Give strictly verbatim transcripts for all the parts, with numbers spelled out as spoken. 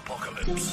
Apocalypse.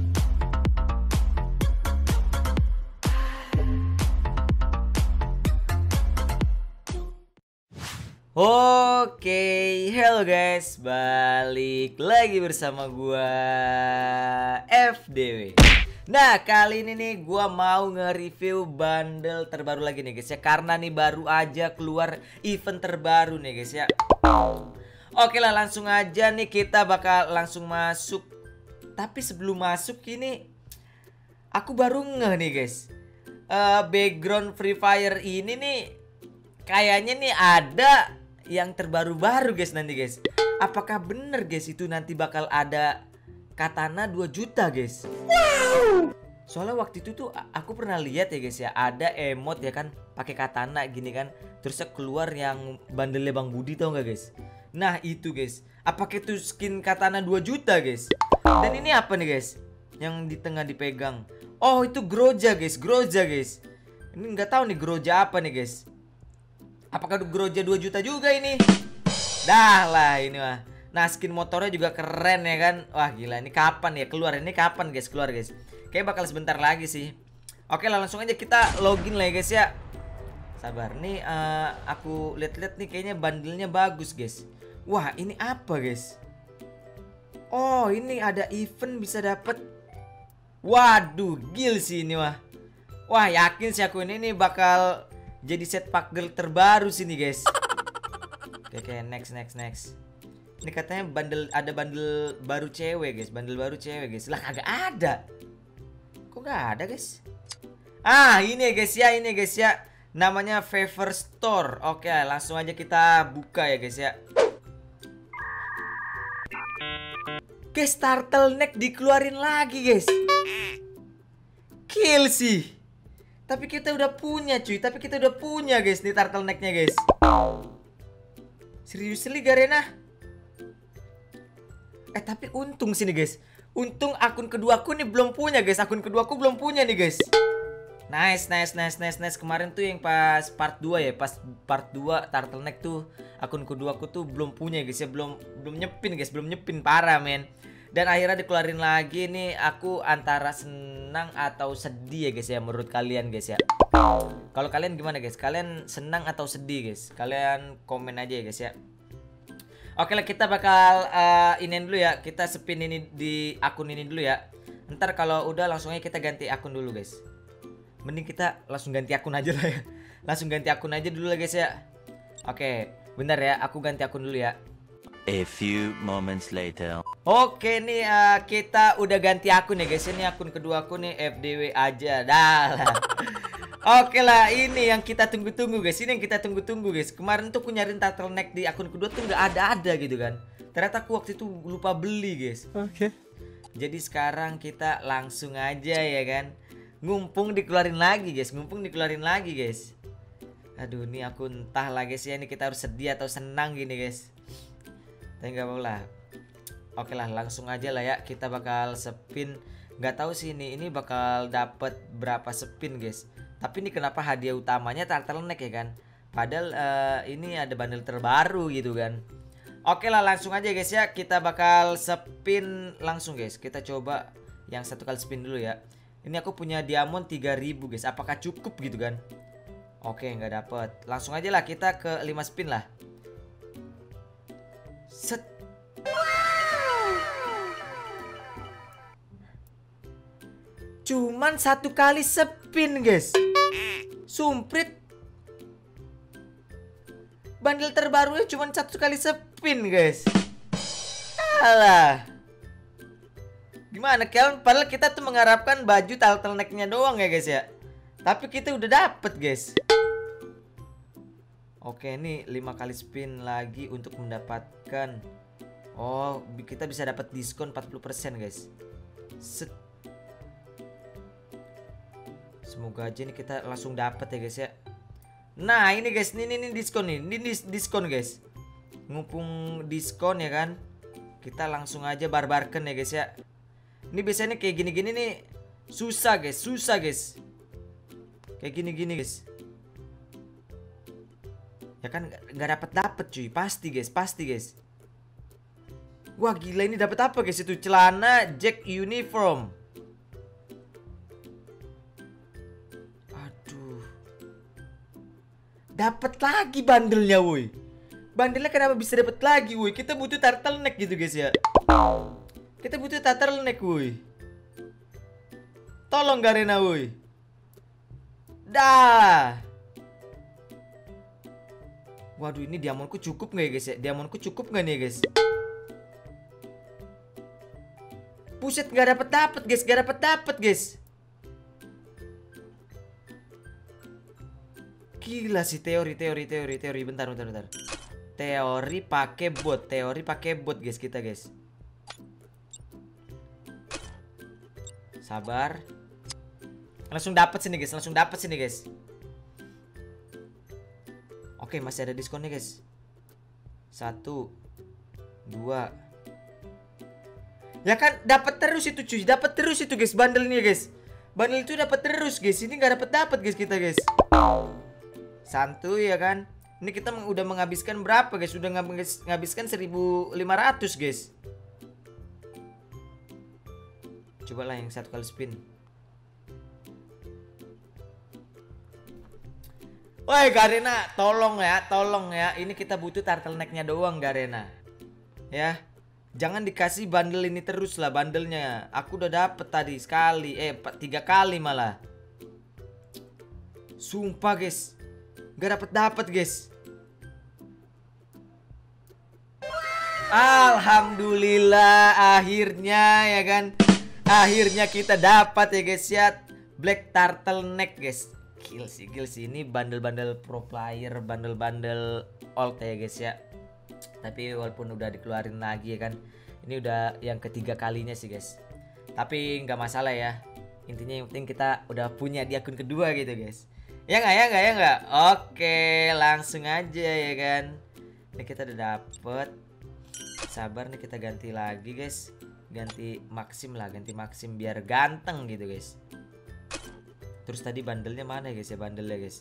Oke, hello guys, balik lagi bersama gua F D W. Nah, kali ini nih gua mau nge-review bundle terbaru lagi nih guys ya, karena nih baru aja keluar event terbaru nih guys ya. Oke lah, langsung aja nih kita bakal langsung masuk. Tapi sebelum masuk ini aku baru ngeh nih guys. Uh, background Free Fire ini nih kayaknya nih ada yang terbaru-baru guys nanti guys. Apakah bener guys itu nanti bakal ada katana dua juta guys? Wow. Soalnya waktu itu tuh aku pernah lihat ya guys ya, ada emot ya kan pakai katana gini kan, terusnya keluar yang bandelnya Bang Budi, tau gak guys? Nah itu guys, apakah itu skin katana dua juta guys? Dan ini apa nih guys yang di tengah dipegang? Oh itu Groja guys, Groja guys. Ini nggak tahu nih Groja apa nih guys. Apakah Groja dua juta juga ini? Dah lah ini mah. Nah skin motornya juga keren ya kan. Wah gila, ini kapan ya keluar? Ini kapan guys keluar guys? Kayaknya bakal sebentar lagi sih. Oke lah, langsung aja kita login lah ya guys ya. Sabar nih, uh, aku lihat-lihat nih kayaknya bundle-nya bagus guys. Wah ini apa guys? Oh ini ada event bisa dapet. Waduh gil sih ini mah. Wah yakin sih aku ini nih bakal jadi set pack girl terbaru sini guys. Oke, oke, next next next. Ini katanya bundle, ada bundle baru cewek guys, bundle baru cewek guys. Lah kagak ada. Kok gak ada guys? Ah ini ya guys ya, ini guys ya. Namanya Favor Store. Oke langsung aja kita buka ya guys ya. Guys, turtleneck dikeluarin lagi guys. Kill sih. Tapi kita udah punya cuy, tapi kita udah punya guys nih turtlenecknya guys. Seriously Garena? Eh tapi untung sini guys. Untung akun kedua aku nih belum punya guys. Akun kedua aku belum punya nih guys. Nice, nice, nice, nice, nice. Kemarin tuh yang pas part dua ya, pas part dua turtleneck tuh akun kedua aku tuh belum punya guys ya, belum belum nyepin guys, belum nyepin parah men. Dan akhirnya dikeluarin lagi nih, aku antara senang atau sedih ya guys ya menurut kalian guys ya. Kalau kalian gimana guys? Kalian senang atau sedih guys? Kalian komen aja ya guys ya. Oke lah, kita bakal uh, iniin dulu ya, kita spin ini di akun ini dulu ya. Ntar kalau udah langsung aja kita ganti akun dulu guys. Mending kita langsung ganti akun aja lah ya. Langsung ganti akun aja dulu lah guys ya. Oke, bentar ya, aku ganti akun dulu ya. A few moments later. Oke nih uh, kita udah ganti akun ya guys. Ini akun kedua aku nih F D W aja. Dah lah. Oke lah, ini yang kita tunggu-tunggu guys. Ini yang kita tunggu-tunggu guys. Kemarin tuh aku nyariin turtleneck di akun kedua tuh nggak ada-ada gitu kan. Ternyata aku waktu itu lupa beli guys. Oke. Jadi sekarang kita langsung aja ya kan. Ngumpung dikeluarin lagi guys. Ngumpung dikeluarin lagi guys. Aduh ini aku entah lah guys ya. Ini kita harus sedih atau senang gini guys. Tapi nggak apa-apa lah. Oke lah, langsung aja lah ya. Kita bakal spin. Nggak tahu sih ini ini bakal dapat berapa spin guys. Tapi ini kenapa hadiah utamanya turtleneck ya kan? Padahal uh, ini ada bundle terbaru gitu kan. Oke lah, langsung aja guys ya. Kita bakal spin langsung guys. Kita coba yang satu kali spin dulu ya. Ini aku punya diamond tiga ribu guys. Apakah cukup gitu kan? Oke, nggak dapet. Langsung aja lah kita ke lima spin lah. Set. Cuman satu kali spin guys. Sumprit. Bundle terbarunya cuman satu kali spin guys. Alah. Gimana kalian? Padahal kita tuh mengharapkan baju turtlenecknya doang ya guys ya. Tapi kita udah dapet guys. Oke, ini lima kali spin lagi untuk mendapatkan. Oh, kita bisa dapat diskon empat puluh persen guys. Set. Semoga aja nih kita langsung dapat ya guys ya. Nah, ini guys, ini ini diskon nih. Ini diskon guys. Ngumpung diskon ya kan. Kita langsung aja barbarkan ya guys ya. Ini biasanya kayak gini-gini nih susah guys, susah guys. Kayak gini-gini guys. Ya kan nggak dapat dapat cuy, pasti guys, pasti guys. Wah gila, ini dapat apa guys itu? Celana Jack uniform. Aduh. Dapat lagi bandelnya woi. Bandelnya kenapa bisa dapat lagi woi? Kita butuh turtleneck gitu guys ya. Kita butuh turtleneck woi. Tolong Garena woi. Dah. Waduh, ini diamondku cukup nggak ya guys ya? Diamondku cukup nggak nih ya guys? Buset, nggak dapet dapet guys, nggak dapet dapet guys. Gila sih, teori teori teori teori. Bentar bentar bentar. Teori pakai bot, teori pakai bot guys kita guys. Sabar. Langsung dapet sini guys, langsung dapet sini guys. Oke, masih ada diskonnya guys. Satu, dua. Ya kan dapat terus itu cuy, dapat terus itu guys bandelnya guys. Bandel itu dapat terus guys. Ini nggak dapat dapat guys kita guys. Santuy ya kan. Ini kita udah menghabiskan berapa guys? Udah menghabiskan seribu lima ratus guys. Coba lah yang satu kali spin. Woi Garena, tolong ya, tolong ya. Ini kita butuh turtleneck-nya doang Garena. Ya. Jangan dikasih bandel ini terus lah bandelnya. Aku udah dapet tadi sekali, eh tiga kali malah. Sumpah guys, gak dapet dapet guys. Alhamdulillah akhirnya ya kan. Akhirnya kita dapat ya guys ya. Black turtleneck guys. Gil sih, gil sih. Ini bandel-bandel pro player, bandel-bandel old ya guys ya. Tapi walaupun udah dikeluarin lagi ya kan, ini udah yang ketiga kalinya sih guys. Tapi nggak masalah ya. Intinya yang penting kita udah punya di akun kedua gitu guys. Ya nggak ya nggak ya nggak. Oke, langsung aja ya kan. Ini kita udah dapet. Sabar nih, kita ganti lagi guys. Ganti Maxim lah, ganti Maxim biar ganteng gitu guys. Terus tadi bandelnya mana guys ya, bandelnya guys?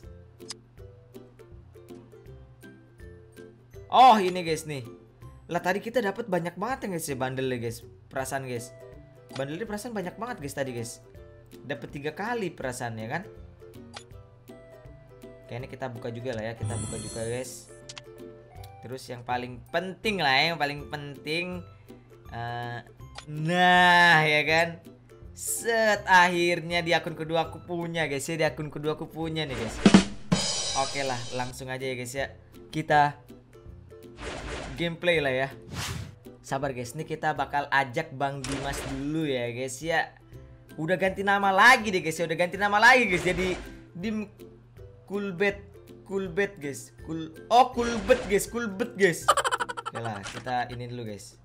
Oh ini guys nih. Lah tadi kita dapat banyak banget ya guys ya bandelnya guys. Perasaan guys. Bandelnya perasaan banyak banget guys tadi guys. Dapat tiga kali perasaan ya kan. Kayaknya kita buka juga lah ya. Kita buka juga guys. Terus yang paling penting lah ya, yang paling penting. Uh, nah ya kan. Set, akhirnya di akun kedua aku punya guys ya. Di akun kedua aku punya nih guys. Oke lah, langsung aja ya guys ya. Kita gameplay lah ya. Sabar guys, nih kita bakal ajak Bang Dimas dulu ya guys ya. Udah ganti nama lagi deh guys ya. Udah ganti nama lagi guys. Jadi Dim Coolbet. Coolbet guys. Cool Oh Coolbet guys. Coolbet guys. Oke lah, kita ini dulu guys.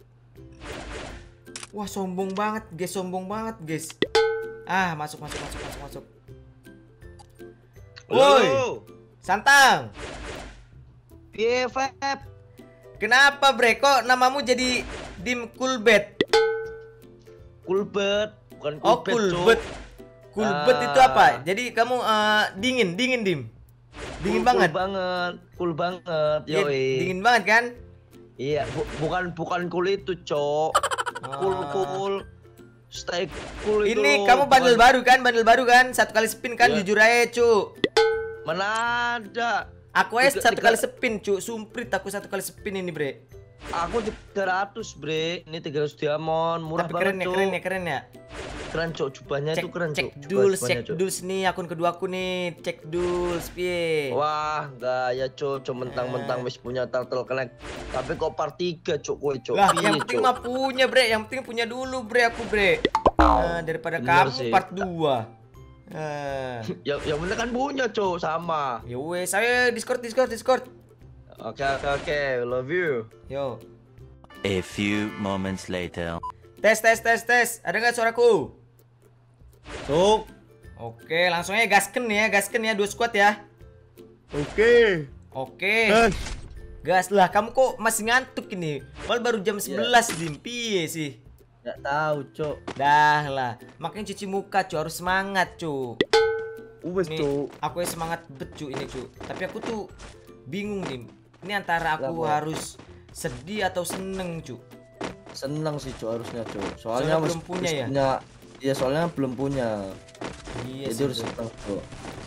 Wah sombong banget guys, sombong banget guys. Ah masuk masuk masuk masuk masuk. Woi, Santang. P F F. Kenapa bre, kok namamu jadi Dim Coolbet? Coolbet, bukan Coolbet. Oh Coolbet. Coolbet uh, itu apa? Jadi kamu uh, dingin, dingin Dim. Dingin cool, banget. Cool banget, cool banget. Yoi. Ya, dingin banget kan? Iya, bu bukan bukan cool itu, Cok. Cool cool. Stay cool itu. Ini kamu bandel baru kan? Bandel baru kan? Satu kali spin kan? Ya. Jujur aja, cu. Mana ada. Aku aja satu kali spin, cu. Sumprit aku satu kali spin ini, bre. Aku tiga ratus, bre. Ini tiga ratus diamond, murah tapi banget, keren ya, Cok. keren ya, keren ya. Keren, Cok. Jubahnya Cek, itu keren, cek Cok. dulus, Jubah- cek Cok. dulus nih akun kedua aku nih. Cek dulus, piye. Wah, gaya, Cok. Cok mentang-mentang Eh. wis punya turtle connect. Tapi kok part tiga, Cok, kowe, Cok. Lah, Piye, yang penting Cok? mah punya, bre. Yang penting punya dulu, bre, aku, bre. Nah, daripada Bener kamu sih. part dua. Nah. Ya, yang penting kan punya, Cok, sama. Ya wes, saya Discord, Discord, Discord. Oke, oke, oke. Love you. Yo. A few moments later. Tes, tes, tes, tes. Ada nggak suaraku? Cok. Oke, langsung aja gasken ya, gasken ya, dua squad ya. Oke. Oke. Gas lah, kamu kok masih ngantuk ini? Malah baru jam sebelas, Dim. Piye sih? Nggak tahu, Cok. Dah lah, makanya cuci muka, cu. Harus semangat, cu. Uwes, Nih, Cok. aku ya semangat bet, cu, ini, cu. Tapi aku tuh bingung, Dim. Ini antara aku Kenapa? harus sedih atau seneng, cu. Senang sih cok harusnya cok. Soalnya, Soalnya belum mas- punya ya? punya. Iya soalnya belum punya. Iya Jadi sih, harus bro. senang cok.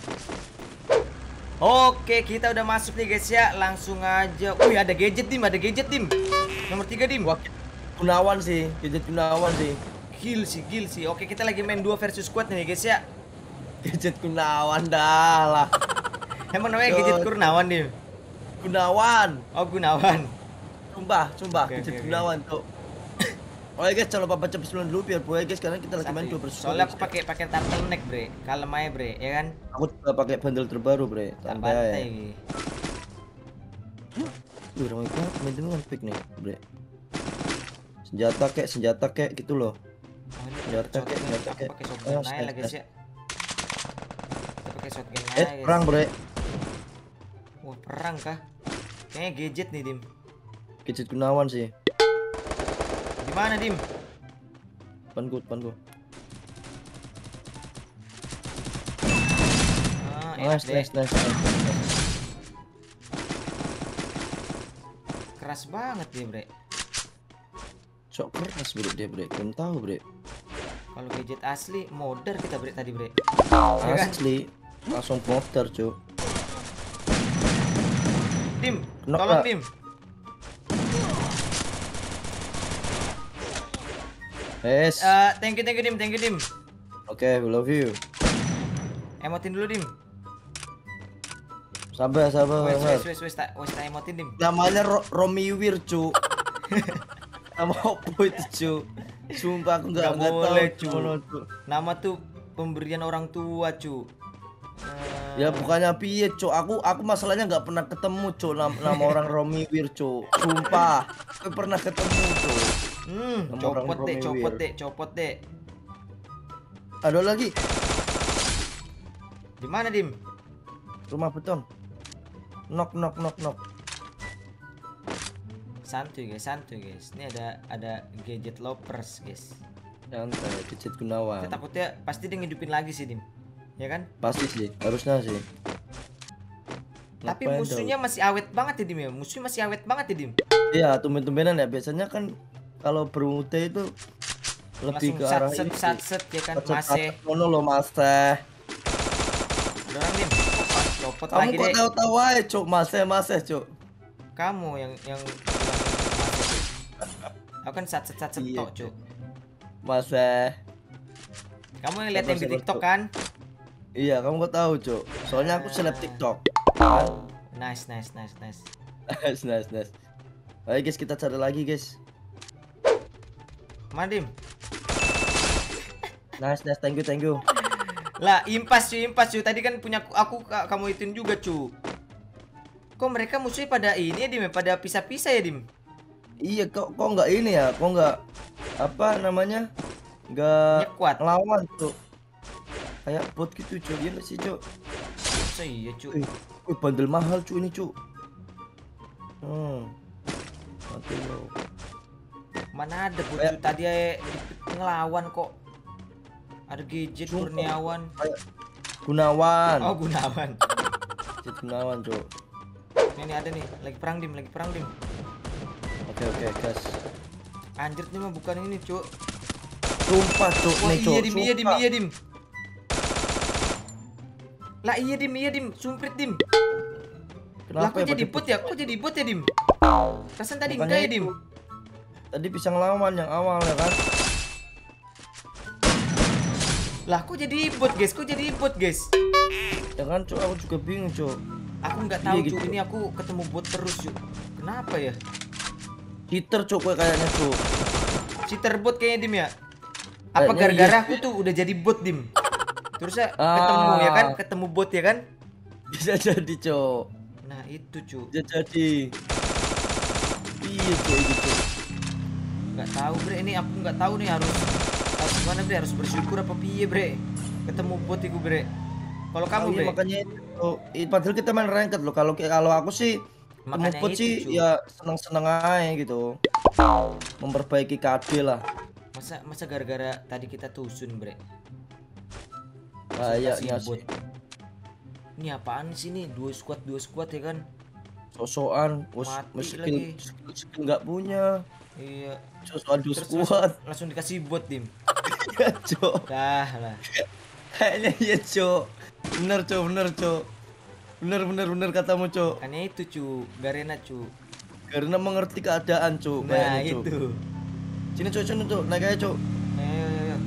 Oke, kita udah masuk nih guys ya. Langsung aja. Wih, ada gadget dim, ada gadget dim. Nomor tiga dim. Wah, Gunawan sih, gadget Gunawan sih. Gil sih, gil sih. Oke, kita lagi main dua versus squad nih guys ya. Gadget Gunawan dah lah. Emang namanya Cok. gadget Kurnawan dim. Gunawan. Oh, Gunawan. Sumpah, sumpah Oke, gadget oke, oke. Gunawan cok. Oke guys, jangan lupa baca pesan dulu biar boleh guys karena kita lagi main Santuy. dua versus Soalnya dua, aku guys. pakai pakai turtleneck, bre. Kalem aja, bre, ya kan? Aku juga pakai bundle terbaru bre. Tak Santai bantai. ya. Gi. Wih, ramai banget main itu kan pick nih bre. Senjata kek, senjata kek gitu loh. Oh, ini Senjata shotgun. kek, senjata Aku kek. pakai shotgun Ayo, aja lah guys tes, ya. Kita pakai shotgun aja Eh, guys. perang bre. Wah, perang kah? Kayaknya gadget nih, dim. Gadget Gunawan sih. Di mana, dim? Depanku, depanku. Ah, enak Nice, deh. nice, nice, nice, nice. Keras banget dia, bre. Cok keras bre dia bre. Belum tahu bre. Kalau gadget asli modder kita, bre, tadi, bre. Ya kan? Asli langsung motor cok. Dim, Knock, tolong, Kak. dim. Yes. Eh, thank you, thank you, dim, thank you, dim. Oke, we love you. Emotin dulu, dim. Sabar, sabar, Wes, sabar. wes, wes, wes, tak, wes, tak emotin, dim. Namanya Ro Romi Wir cu. Nama apa itu cu? Sumpah aku nggak Nggak nggak tahu boleh, cu. gimana, cu. Nama tuh pemberian orang tua, cu. Eh, Ya bukannya piye cu. Aku aku masalahnya nggak pernah ketemu cu nama, nama orang Romi Wir cu. Sumpah, aku pernah ketemu cu. Hmm, Nama copot orang deh, Romi copot Wir. deh, copot deh. Ada lagi Di mana, dim? rumah beton. Knock knock knock knock. Santuy, guys, santuy, guys. Ini ada ada gadget lovers, guys. Santai, gadget Gunawan. Kita takutnya pasti dia ngidupin lagi sih, dim. Ya kan? Pasti sih, harusnya sih. Tapi Ngapain musuhnya masih awet banget ya, dim ya. Musuhnya masih awet banget ya, dim. tahu? Iya, tumben-tumbenan ya. Biasanya kan kalau bermuda itu lebih Langsung ke arah sat set ini. sat set ya kan, masih. Mono lo masih. Ada orang, dim. Copot Kamu lagi kok deh. tahu-tahu aja, Cuk. Masih, masih, Cuk. Kamu yang yang aku kan sat set sat set Iya, tok, Cuk. Masih. Kamu yang lihat Sabar, yang di sabar, TikTok Cuk. kan? Iya, kamu kok tahu, Cuk. Soalnya aku seleb Ah. TikTok. Nice, nice, nice, nice. Nice, nice, nice. Ayo guys, kita cari lagi, guys. Mana, dim? Nice, nice. Thank you, thank you. Lah, impas cuy, impas cuy. Tadi kan punya aku ka- kamu ituin juga, cu. Kok mereka musuhnya pada ini ya, Dim? ya? Pada pisah-pisah ya, Dim? Iya, kok kok nggak ini ya? Kok nggak apa namanya? Nggak Nyekuat. ngelawan, Cuk. Kayak bot gitu, Cuk. Iya nggak sih, Cuk? So, iya, cu. Wih, wih, bandel mahal, Cuk, ini, Cuk. Hmm. Mati lo. Mana ada bot Kayak- cu. Tadi aja ngelawan kok. Ada gadget Sumpah. Kurniawan. Kayak Gunawan. Oh, Gunawan. Gadget Gunawan, Cuk. Ini, ini ada nih, lagi perang, Dim, lagi perang, Dim. Oke, oke, guys. Anjir, ini mah bukan ini, cu. Sumpah, Cuk, Wah, nih, Cuk. iya, Dim, iya, Dim, Sumpah. iya, Dim. Lah, iya, Dim, iya, Dim. Sumprit, Dim. Lah, Kenapa kok ya jadi pakai bot ya? Kok jadi bot ya, Dim? Perasaan tadi Bukannya enggak ya, Dim? itu. Tadi bisa ngelawan yang awal ya kan? Lah, kok jadi bot, guys? Kok jadi bot, guys? Ya kan, Cuk, aku juga bingung, Cuk. Aku nggak Iya tahu, gitu. cu. Ini aku ketemu bot terus, cu. Kenapa ya? Cheater, Cuk, gue kayaknya, Cuk. Cheater bot kayaknya, Dim ya? Apa Kayaknya gara-gara iya. aku tuh udah jadi bot, Dim? Terusnya Ah. ketemu ya kan? Ketemu bot ya kan? Bisa jadi, Cuk. Nah, itu, cu. Bisa jadi. Iya, Cuk, itu, Cuk. Nggak tahu, bre. Ini aku nggak tahu nih harus harus gimana, bre? Harus bersyukur apa piye, bre? Ketemu bot itu, bre. Kalau kamu, Oh, iya, bre? makanya itu, Cuk. Ih, padahal kita main ranked loh. Kalau kalau aku sih Makanya ketemu bot itu, sih cu. ya seneng-seneng aja gitu. Memperbaiki K D lah. Masa masa gara-gara tadi kita tusun, bre? Kayaknya Kasih bot. sih. Ini apaan sih nih? Dua squad, dua squad ya kan? Sosokan, bos, Mati skill, lagi. skill, skill nggak punya. Iya. Cok, waduh Terus squad. langsung, langsung dikasih bot dim. Ya, Cok. Dah lah. Kayaknya iya, Cok. Bener, Cok, bener, Cok. Bener, bener, bener katamu, Cok. Kan itu cu, Garena cu. Karena mengerti keadaan, Cok. Nah Kayaknya, Cok. itu. Sini, Cok, sini, Cok. Naik aja, Cok. Ayo, ayo, ayo.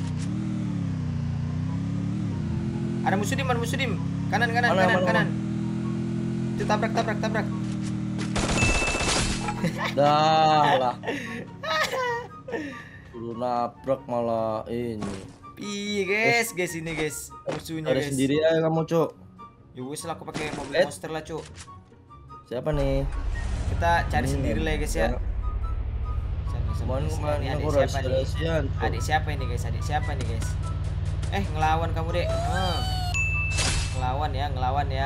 Ada musuh dim, ada musuh dim. Kanan, kanan, Mana, kanan, mana, kanan. Itu tabrak, tabrak, tabrak. Dah lah. Lu nabrak malah ini. Iya guys, guys ini guys musuhnya Ada guys. sendiri aja kamu, Cok. Ya wes lah, aku pakai mobil Eh. monster lah cuk. Siapa nih? Kita cari Ini sendiri lah ya guys ya. Sama-sama Kemarin guys. kemarin Ini aku adik siapa nih? rahasia-rahasiaan, Cok. Adik siapa ini guys? Adik siapa nih guys? Eh ngelawan kamu dek. Hmm. Ngelawan ya, ngelawan ya.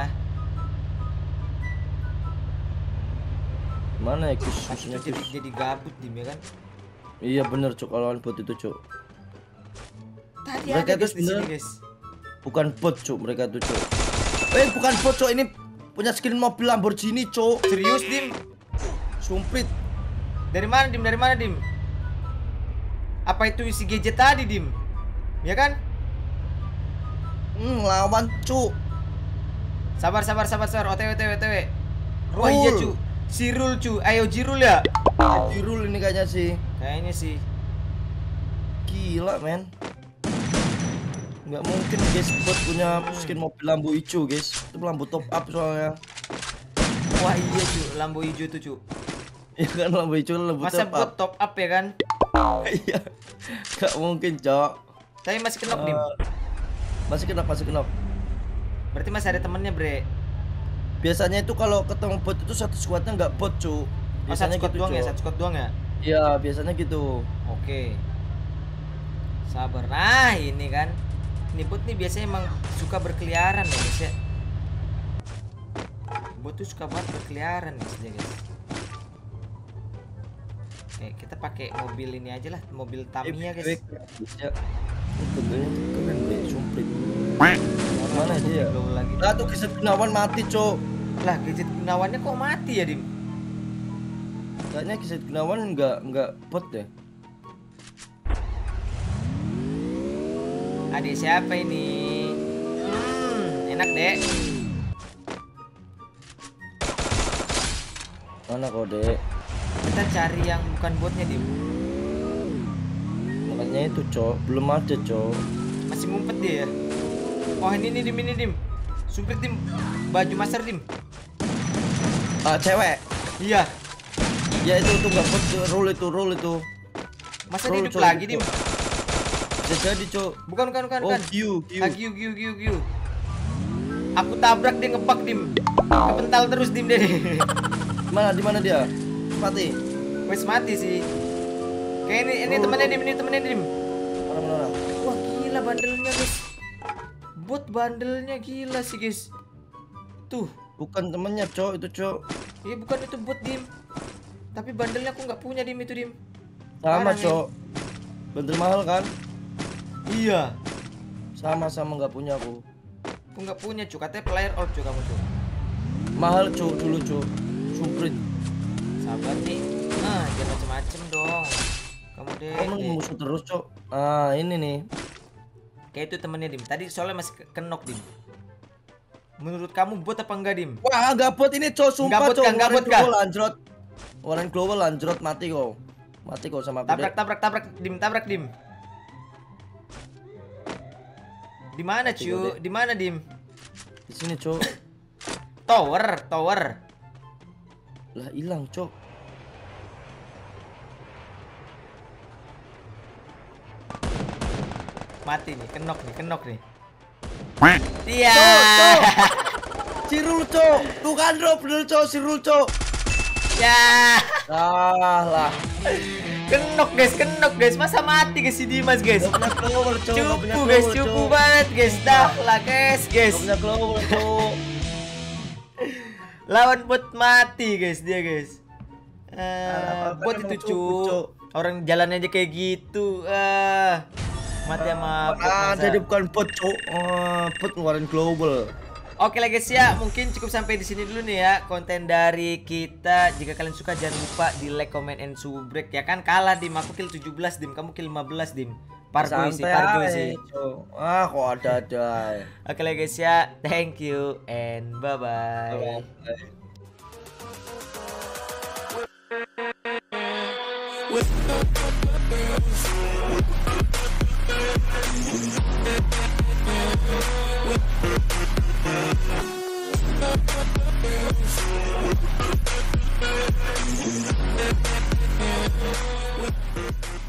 Mana ya Aku khususnya, tuh jadi Kus? jadi gabut dim ya kan. Iya bener, Cok, kalau bot itu, Cok. Tadi Mereka ada tuh guys di sini sebenarnya- guys. Bukan bot, Cok, mereka tuh, Cok. Eh, bukan bot, Cok, ini punya skin mobil Lamborghini, Cok. Serius dim? Sumprit. Dari mana dim? Dari mana dim? Apa itu isi gadget tadi dim? Ya kan? Hmm, lawan, Cok. Sabar sabar sabar sabar. O T W O T W O T W. Oh Rul. iya cu. Sirul cu. Ayo Jirul ya. Jirul ini kayaknya sih. Kayaknya sih. Gila, men. Nggak mungkin, guys, bot punya skin mobil lampu hijau, guys. Itu lampu top up soalnya. Wah iya cu. Lambo hijau tuh cu. Iya kan, lampu hijau lampu Masa top up. buat top up ya kan? Iya. Nggak mungkin, Cok. Tapi masih kenok dim. Eh, Masih kenop, masih kenop. Berarti masih ada temennya bre. Biasanya itu kalau ketemu bot itu satu squadnya nggak bot, Cuk. Oh satu Biasanya squad gitu, doang ya? Cuk. Satu squad doang ya? Iya, biasanya gitu. Oke. Sabar. Nah ini kan. Ini bot nih biasanya emang suka berkeliaran ya guys ya. Bot tuh suka banget berkeliaran guys ya guys. Oke, kita pakai mobil ini aja lah, mobil Tamiya guys. Eh, ya. Itu kayaknya keren deh, sumprit. Mana Aku dia? bingung lagi. Nah, tuh Geset Gunawan mati, Cuk. Lah gadget Gunawannya kok mati ya dim? Kayaknya Geset Gunawan nggak nggak bot deh. Adik siapa ini? Hmm, enak dek. Mana kode? Kita cari yang bukan botnya dim. Makanya itu, Cuk. Belum ada, Cuk. Masih ngumpet dia ya. Oh ini nih dim, ini dim. Sumpit dim. Baju master dim. Ah, cewek. Iya. Ya itu tuh nggak bot, Cuk. Roll itu, roll itu. Masa Roll, dia hidup Cuk, lagi itu, dim? Cuk. Bisa jadi, Cuk. Bukan bukan bukan Oh, bukan. Q, Q. Ah, giu giu giu giu. Aku tabrak dia ngebak dim. Kepental terus dim deh. Mana di mana dia? Mati. Wes mati sih. Kayak ini ini Oh. temennya dim, ini temennya dim. Mana mana. mana. Wah gila bandelnya guys. Bot bandelnya gila sih guys. Tuh. Bukan temennya, Cuk. Itu, Cuk. Iya bukan itu bot dim. Tapi bandelnya aku nggak punya dim itu dim. Sama, Parah, Cuk. Bandel mahal kan? Iya. Sama-sama nggak punya aku. Aku nggak punya cu. Katanya player out cu kamu cu. Mahal, Cuk, dulu, Cuk. Sumprit. Sabar nih. Nah jangan macem-macem dong. Kamu deh. Kamu deh. musuh terus, Cuk. Ah, ini nih. Kayak itu temennya dim. Tadi soalnya masih ke- kenok dim. Menurut kamu bot apa enggak dim? Wah, nggak bot ini, Cuk. Sumpah, Nggak bot Cuk. kah? Nggak Warren bot kah? Global anjrot. Warren Global anjrot mati kok. Mati kok sama aku. Tabrak Dek. tabrak tabrak dim tabrak dim. Di mana Mati cu? gua, Dek. Di mana dim? Di sini, Cuk. Tower, tower. Lah hilang, Cuk. Mati nih, kenok nih, kenok nih. Iya. Cuk, Cuk. Sirul, Cuk. Tuh kan drop bener, Cuk. Sirul, Cuk. Ya. Ah, lah. Kenok guys, kenok guys. Masa mati guys si Dimas guys. Gak punya clover, Cuk. Gak punya Cupu guys, clover, cupu Cuk. banget guys. Dah lah guys, guys. Gak punya clover, Cuk. Lawan bot mati guys dia guys. Eh, Apa-apa bot emang itu cupu, cu. Cuk. Orang jalan aja kayak gitu. Ah. Mati sama bot Ah, masa. jadi bukan bot, Cuk. Ah, bot ngeluarin global. Oke lah guys ya, mungkin cukup sampai di sini dulu nih ya konten dari kita. Jika kalian suka jangan lupa di like, comment, and subrek ya kan. Kalah Dim, aku kill tujuh belas Dim, kamu kill lima belas Dim. Pargo sih, pargo sih. Ah, kok ada-ada. Oke lah guys ya, thank you and bye-bye. Bye.